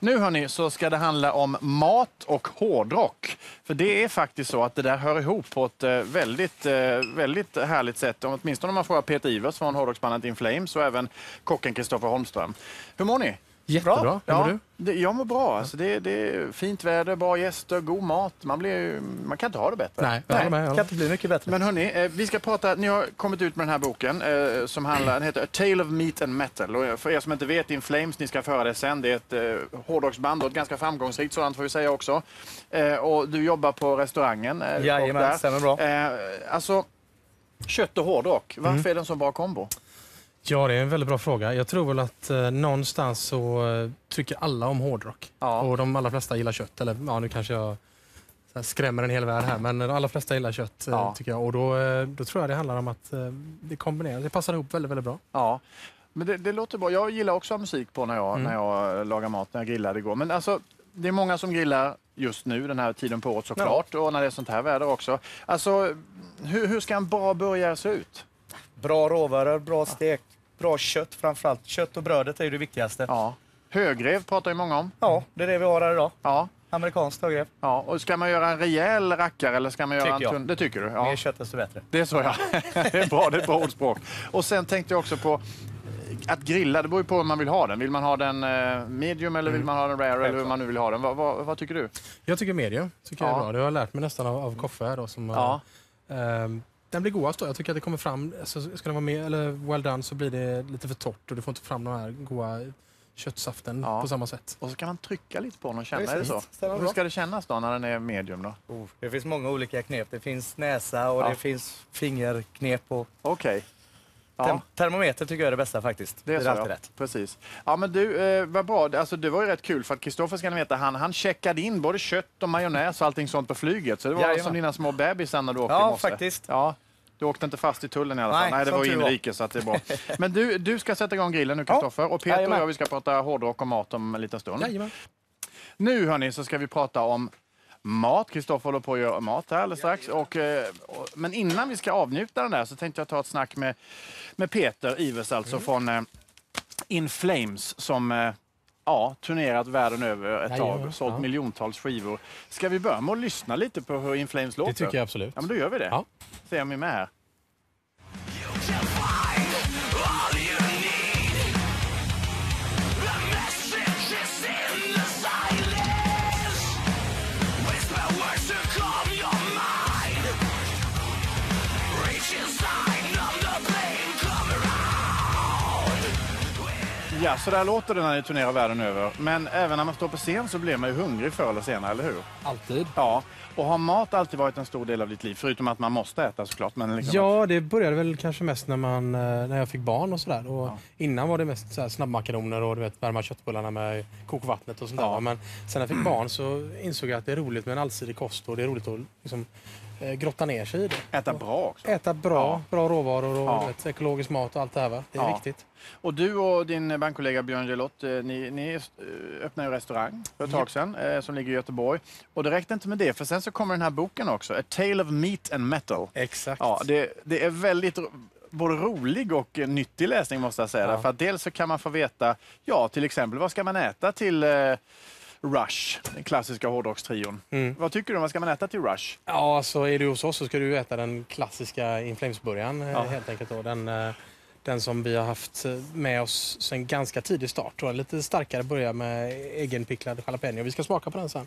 Nu hörni, så ska det handla om mat och hårdrock. För det är faktiskt så att det där hör ihop på ett väldigt härligt sätt. Åtminstone om man får Peter Ivers från hårdrocksbandet In Flames och även kocken Kristoffer Holmström. Hur mår ni? Jättebra. Hur mår du? Jag mår bra. Alltså det är fint väder, bra gäster, god mat. Man kan inte ha det bättre. Nej, jag håller med. Kan inte bli mycket bättre. Men hörni, vi ska prata. Ni har kommit ut med den här boken som heter A Tale of Meat and Metal. Och för er som inte vet, In Flames, ni ska föra det sen. Det är ett hårdrocksband och ett ganska framgångsrikt sådant får vi säga också. Och du jobbar på restaurangen. Jajamän, stämmer bra. Alltså, kött och hårdrock. Varför är det en så bra kombo? Ja, det är en väldigt bra fråga. Jag tror väl att någonstans så tycker alla om hårdrock. Ja. Och de allra flesta gillar kött. Eller ja, nu kanske jag skrämmer en hel värld här. Men de allra flesta gillar kött tycker jag. Och då tror jag det handlar om att det kombinerar. Det passar ihop väldigt, väldigt bra. Ja, men det låter bra. Jag gillar också musik på när jag lagar mat, när jag grillar det går. Men alltså, det är många som grillar just nu, den här tiden på året såklart. Ja. Och när det är sånt här väder också. Alltså, hur ska en bra burgare se ut? Bra råvaror, bra stek, bra kött framförallt. Kött och brödet är ju det viktigaste. Ja. Högrev pratar ju många om. Ja, det är det vi har här idag. Ja. Amerikanskt högrev. Ja, och ska man göra en rejäl rackare eller ska man göra en tunn? Det tycker du? Ja. Mer kött desto bättre. Det är så, ja. Det är bra, det är ett bra ordspråk. Och sen tänkte jag också på att grilla, det beror ju på hur man vill ha den. Vill man ha den medium eller vill man ha den rare eller hur man nu vill ha den? Vad tycker du? Jag tycker medium. Jag är bra. Det har jag lärt mig nästan av Koffe här då, som den blir godast då. Jag tycker att det kommer fram, alltså, ska den vara med eller well done så blir det lite för torrt och du får inte fram den här goda köttsaften på samma sätt. Och så kan man trycka lite på den och känna, Precis. är det så? Hur ska det kännas då när den är medium då? Det finns många olika knep. Det finns näsa och det finns fingerknep. Okej. Ja. Termometer tycker jag är det bästa faktiskt. Det är alltid rätt. Precis. Ja, men du, vad bra. Alltså, det var ju rätt kul för att Kristoffer ska ni veta, han checkade in både kött och majonnäs och allting sånt på flyget. Så det var som dina små bebisar när du åkte i morse. Faktiskt. Ja, du åkte inte fast i tullen i alla fall. Nej, det var inrikes så att det är bra. Men du ska sätta igång grillen nu, Kristoffer. Och Peter och jag, vi ska prata hårdrock och mat om en liten stund. Jajamän. Nu hörni, så ska vi prata om mat. Kristoffer håller på att göra mat här alldeles strax. Men innan vi ska avnjuta den där så tänkte jag ta ett snack med Peter Ivers, alltså från In Flames, som turnerat världen över ett tag. Sålt miljontals skivor. Ska vi börja med att lyssna lite på hur In Flames låter? Det tycker jag absolut. Ja, men då gör vi det. Ja. Se om vi är med här. Ja, så där låter det när ni turnerar världen över. Men även när man står på scen så blir man ju hungrig förr eller senare, eller hur? Alltid. Ja, och har mat alltid varit en stor del av ditt liv? Förutom att man måste äta såklart. Men liksom ja, det började väl kanske mest när jag fick barn och sådär. Och innan var det mest så här snabbmakaroner och du vet, värma köttbullarna med kokvattnet och sånt där. Men sen när jag fick barn så insåg jag att det är roligt med en allsidig kost och det är roligt att liksom grotta ner sig i det. äta bra också. Äta bra råvaror och ekologisk mat och allt det här, va? Det är viktigt. Och du och din bankkollega Björn Gelott, ni öppnade en restaurang för ett tag sedan som ligger i Göteborg. Och det räckte inte med det, för sen så kommer den här boken också, A Tale of Meat and Metal. Exakt. Ja, det är väldigt både rolig och nyttig läsning måste jag säga. För att dels så kan man få veta, till exempel vad ska man äta till Rush, den klassiska hårdrockstrion. Vad tycker du, vad ska man äta till Rush? Ja, så är du hos oss så ska du äta den klassiska In Flames-burgaren helt enkelt då. Den som vi har haft med oss sen ganska tidig start. Och en lite starkare börja med egenpicklad jalapeno. Vi ska smaka på den sen.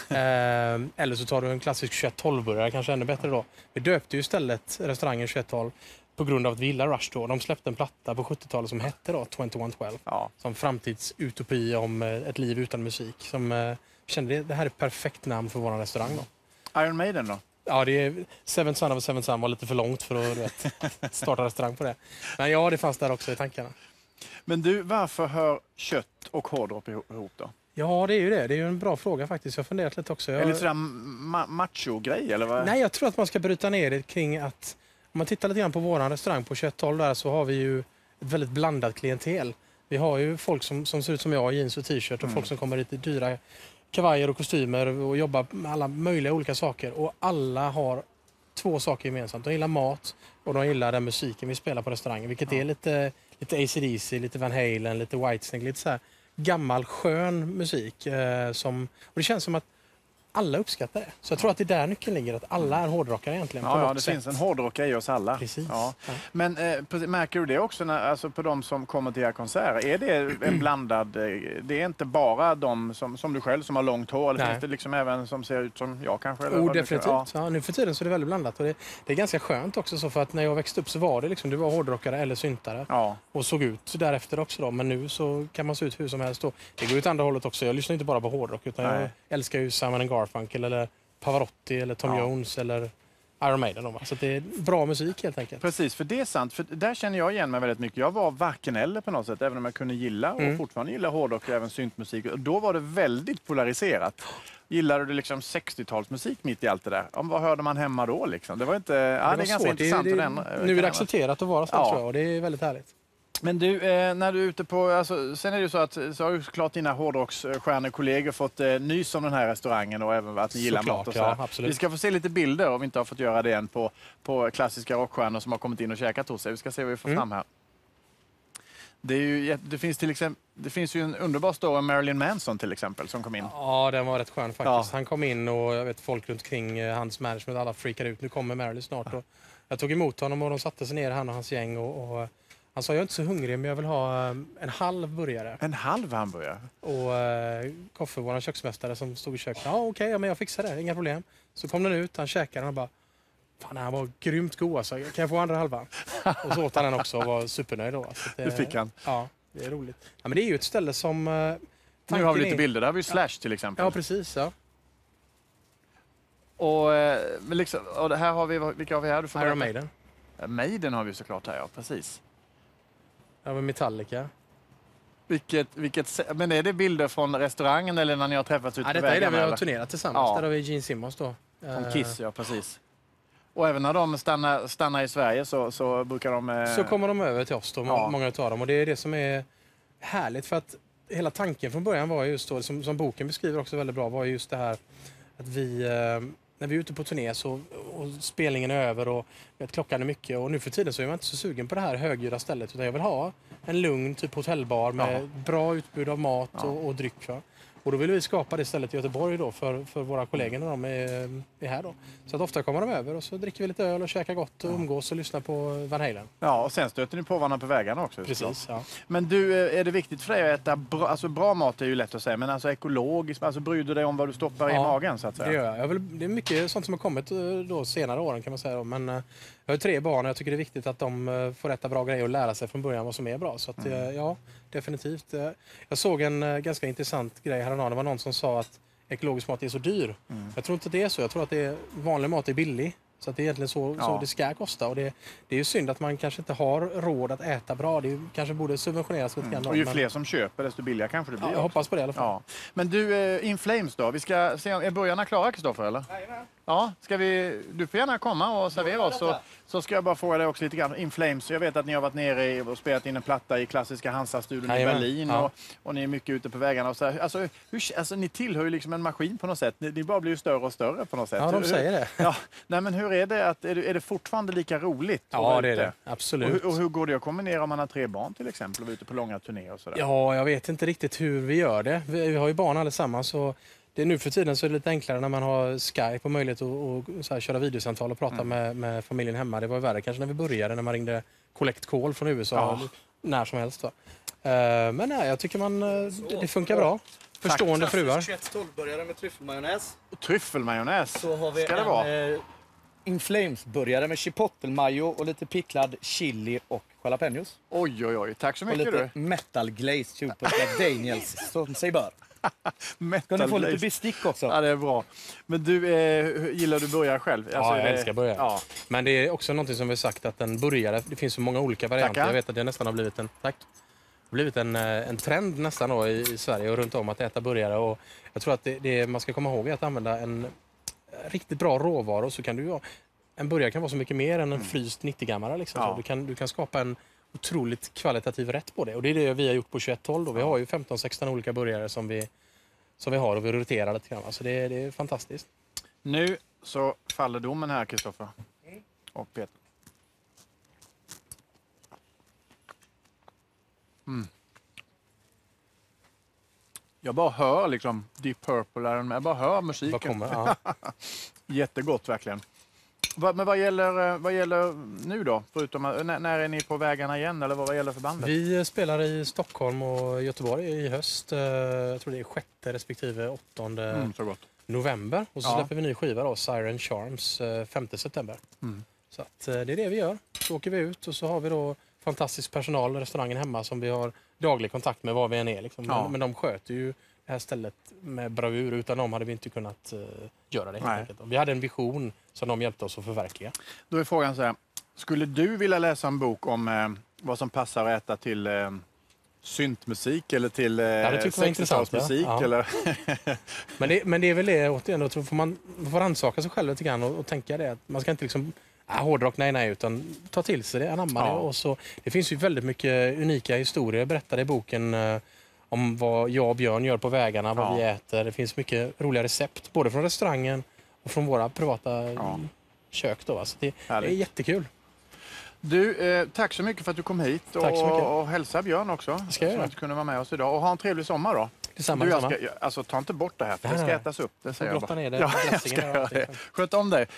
Eller så tar du en klassisk 2112-burgare, kanske ännu bättre då. Vi döpte ju istället restaurangen 2112 på grund av att vi gillar Rush då. De släppte en platta på 70-talet som hette då 2112. Som framtidsutopi om ett liv utan musik. Som kände det här är ett perfekt namn för vår restaurang då. Iron Maiden då? Ja, det är Seven Son of a Seven Son var lite för långt för att starta restaurang på det. Men det fanns där också i tankarna. Men du, varför hör kött och hårdrock ihop då? Ja, det är ju det. Det är ju en bra fråga faktiskt. Jag har funderat lite också. Är det lite sådär macho-grej eller vad? Nej, jag tror att man ska bryta ner det kring att om man tittar lite grann på vår restaurang på 2112 där så har vi ju ett väldigt blandat klientel. Vi har ju folk som ser ut som jag i jeans och t-shirt och folk som kommer lite dyra kavajer och kostymer och jobbar med alla möjliga olika saker. Och alla har två saker gemensamt. De gillar mat och de gillar den musiken vi spelar på restaurangen. Vilket är lite AC/DC, lite Van Halen, lite Whitesnake, lite så här gammal skön musik. Och det känns som att alla uppskattar det. Så jag tror att det är där nyckeln ligger, att alla är hårdrockare egentligen. Ja, det finns en hårdrockare i oss alla. Precis. Ja. Ja. Men märker du det också alltså på de som kommer till era konserter? Är det en blandad... Det är inte bara de som du själv som har långt hår? Eller finns det liksom även som ser ut som jag kanske? Eller Definitivt. Ja. Ja, nu för tiden så är det väldigt blandat. Och det är ganska skönt också, så för att när jag växte upp så var det liksom, du var hårdrockare eller syntare. Ja. Och såg ut därefter också då. Men nu så kan man se ut hur som helst då. Det går ut andra hållet också. Jag lyssnar inte bara på hårdrock, utan jag älskar ju Simon & Garfunkel eller Pavarotti eller Tom Jones eller Iron Maiden. Då, va? Så det är bra musik helt enkelt. Precis, för det är sant. För där känner jag igen mig väldigt mycket. Jag var varken eller på något sätt, även om jag kunde gilla och fortfarande gilla hårdrock och även syntmusik. Och då var det väldigt polariserat. Gillade du liksom 60-talsmusik mitt i allt det där? Vad hörde man hemma då liksom? Det var inte... det är ganska svårt. intressant. Nu är det accepterat att vara så, tror jag. Och det är väldigt härligt. Men du, när du är ute på... Alltså, sen är det ju så att så har ju såklart dina hårdrocksstjärnekollegor fått nys om den här restaurangen och även att ni gillar mat och så. Ja, absolut. Vi ska få se lite bilder, om vi inte har fått göra det än, på klassiska rockstjärnor som har kommit in och käkat hos sig. Vi ska se vad vi får fram här. Det finns ju en underbar story om Marilyn Manson till exempel som kom in. Ja, den var rätt skön faktiskt. Ja. Han kom in och jag vet folk runt omkring hans management, alla freakade ut. Nu kommer Marilyn snart. Och jag tog emot honom och de satte sig ner, han och hans gäng. Och han sa, jag är inte så hungrig men jag vill ha en halv burgare. En halv hamburgare? Och Koffe, vår köksmästare som stod i köket, okej, men jag fixar det, inga problem. Så kom den ut, han käkade och bara, fan, han var grymt god alltså. Kan jag få andra halvan? Och så åt han den också och var supernöjd då. Så det fick han. Ja, det är roligt. Ja, men det är ju ett ställe som... Nu har vi lite bilder. Där har vi Slash till exempel. Ja, precis. Ja. Och här har vi... Vilka har vi här? Du får Iron Maiden. Maiden har vi såklart här, ja. Precis. Ja, men Metallica. Men är det bilder från restaurangen eller när ni har träffats ute på vägarna? Detta är det vi har turnerat tillsammans. Där har vi Gene Simmons då. Från Kiss, ja precis. Och även när de stannar i Sverige så brukar de... Så kommer de över till oss då, många av dem. Och det är det som är härligt, för att hela tanken från början var just då, som boken beskriver också väldigt bra, var just det här att vi, när vi är ute på turné och spelningen är över och klockan är mycket, och nu för tiden så är man inte så sugen på det här högljudda stället, utan jag vill ha en lugn typ hotellbar med bra utbud av mat och dryck. Va? Och då vill vi skapa det stället i Göteborg då för våra kollegor när de är här då. Så att ofta kommer de över och så dricker vi lite öl och käkar gott och umgås och lyssnar på Van Halen. Ja, och sen stöter ni på varandra på vägarna också. Precis, ja. Men du, är det viktigt för dig att äta bra, alltså bra mat är ju lätt att säga, men alltså ekologiskt, alltså bryr du dig om vad du stoppar i magen så att säga? Det gör jag. Det är mycket sånt som har kommit då senare åren kan man säga. Men jag har 3 barn och jag tycker det är viktigt att de får äta bra grejer och lära sig från början vad som är bra. Så att, ja, definitivt. Jag såg en ganska intressant grej häromdagen. Det var någon som sa att ekologisk mat är så dyr. Jag tror inte det är så. Jag tror att vanlig mat är billig. Så att det är egentligen så det ska kosta. Och det är ju synd att man kanske inte har råd att äta bra. Det kanske borde subventioneras lite grann. Och ju fler som köper, desto billigare kanske det blir. Jag hoppas på det i alla fall. Ja. Men du, In Flames då? Vi ska se, är burgarna klara, Kristoffer, eller? Jajamän. Ja, du får gärna komma och servera oss. Så ska jag bara fråga dig också lite grann. In Flames, jag vet att ni har varit nere och spelat in en platta i klassiska Hansa-studion i Berlin. Ja. Och ni är mycket ute på vägarna. Och så här. Alltså, ni tillhör ju liksom en maskin på något sätt. Ni bara blir ju större och större på något sätt. Ja, de säger det. Ja, nej, men hur är det? Är det fortfarande lika roligt? Ja, det är det. Absolut. Och hur går det att kombinera om man har 3 barn till exempel och är ute på långa turnéer och sådär? Ja, jag vet inte riktigt hur vi gör det. Vi har ju barn allesammans. Så det är nu för tiden så är det lite enklare när man har Skype och möjlighet att så här, köra videosamtal och prata med familjen hemma. Det var värre kanske när vi började, när man ringde collect call från USA när som helst. Va? Men nej, jag tycker det funkar bra. Förstående fruar. 21-12-burgare med tryffelmajonnäs. Tryffelmajonnäs. Så har vi ska det vara? In Flames-burgare med chipotle-majo och lite picklad chili och jalapenos. Oj. Tack så mycket. Och lite metal glaze, typ Daniels, som sig bör. Ska ni få lite bestick också? Ja, det är bra. Men du, gillar du burgare själv? Alltså, Ja, jag älskar burgare. Ja. Men det är också något som vi sagt att en burgare, det finns så många olika varianter. Tackar. Jag vet att det nästan har blivit en trend nästan då i Sverige och runt om att äta burgare. Och jag tror att man ska komma ihåg att använda en riktigt bra råvara, och så kan du en burgare kan vara så mycket mer än en fryst 90-gammare. Liksom. Ja. Du kan skapa en otroligt kvalitativ rätt på det. Och det är det vi har gjort på 2112 då. Vi har ju 15-16 olika burgare som vi har och vi roterar lite grann. Så det är fantastiskt. Nu så faller domen här, Kristoffer. Och Peter. Jag bara hör liksom Deep Purple, jag bara hör musiken. Ja. Jättegott verkligen. Men vad gäller nu då? Förutom, när är ni på vägarna igen eller vad gäller för bandet? Vi spelar i Stockholm och Göteborg i höst. Jag tror det är 6 respektive 8 så gott. november. Och så släpper vi ny skiva då, Siren Charms, 5 september. Så att, det är det vi gör. Så åker vi ut och så har vi då fantastisk personal i restaurangen hemma som vi har daglig kontakt med var vi än är. Liksom. Men de sköter ju det här stället med bravur. Utan dem hade vi inte kunnat göra det. Helt enkelt. Vi hade en vision som de hjälpte oss att förverkliga. Då är frågan så här. Skulle du vilja läsa en bok om vad som passar att äta till syntmusik eller till 60-talsmusik? Ja. Eller? men det är väl det återigen. Då får man rannsaka sig själv lite grann och tänka det. Att man ska inte liksom hårdrock, nej, utan ta till sig det, anamma det. Och så, det finns ju väldigt mycket unika historier berättade i boken om vad jag och Björn gör på vägarna, vad vi äter. Det finns mycket roliga recept, både från restaurangen och från våra privata kök. Då. Så det är jättekul. Du, tack så mycket för att du kom hit och hälsa Björn också. Ska jag som inte kunde vara med oss idag. Och ha en trevlig sommar då. Detsamma. Alltså, ta inte bort det här, för det ska ätas upp. Det säger jag bara. Ner det. Sköt om dig.